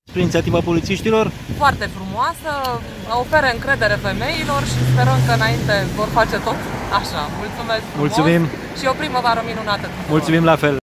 Inițiativa polițiștilor? Foarte frumoasă, oferă încredere femeilor și sperăm că înainte vor face tot așa. Mulțumesc frumos. Mulțumim! Și o primăvară minunată tuturor. Mulțumim la fel!